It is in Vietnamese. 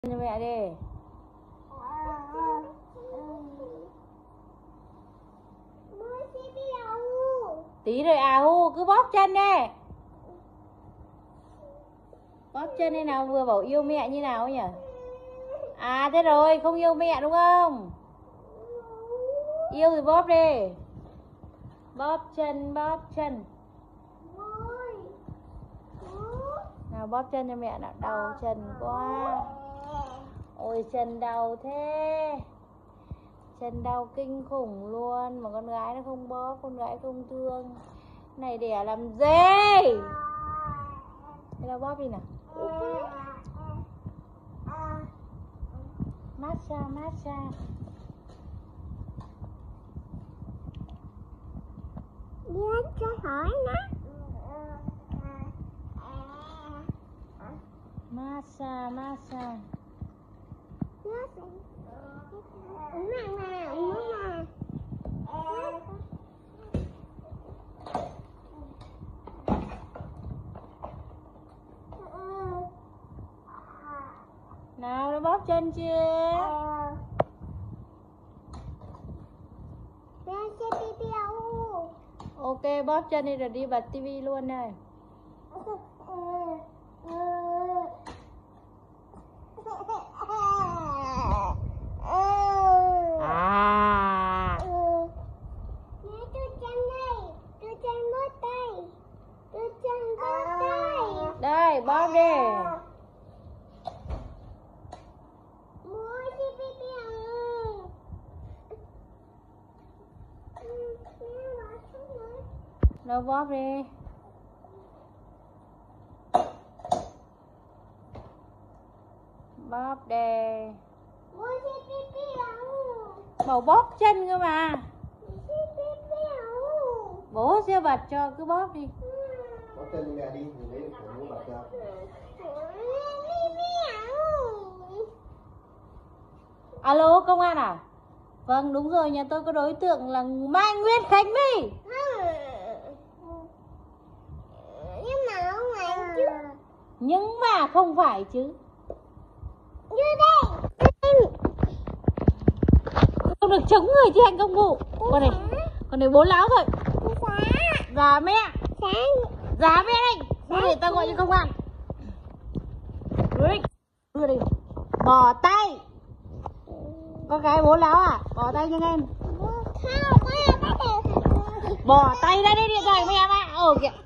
cho mẹ đi. Tí rồi à hu, cứ bóp chân đi. Bóp chân đi nào, vừa bảo yêu mẹ như nào nhỉ? À thế rồi, không yêu mẹ đúng không? Yêu thì bóp đi. Bóp chân, bóp chân. Nào bóp chân cho mẹ nào, đau chân quá. Ôi chân đau thế. Chân đau kinh khủng luôn. Mà con gái nó không bóp, con gái không thương. Này đẻ làm gì? Thế nào bóp đi nào. Massage, massage. Đến cho hỏi nó. Massage, massage. Nào nó bóp chân chưa? Ok bóp chân đi rồi đi bật tivi luôn này. Đây bóp đi. Đâu bóp đi. Bóp đi. Bảo bóp chân cơ mà. Bố sẽ bật cho, cứ bóp đi. Bóp chân cho mẹ đi, lấy bố bật cho. Alo công an à? Vâng đúng rồi, nhà tôi có đối tượng là Mai Nguyễn Khánh My. Nhưng mà không phải chứ. Không được chống người thi hành công vụ. Con này bố láo rồi. Dạ mẹ. Dạ mẹ đây. Đưa để tao gọi cho công an. Đưa đi. Bỏ tay. Con gái bố láo à? Bỏ tay nhanh em. Bỏ tay ra đây điện thoại mẹ mà. Kìa.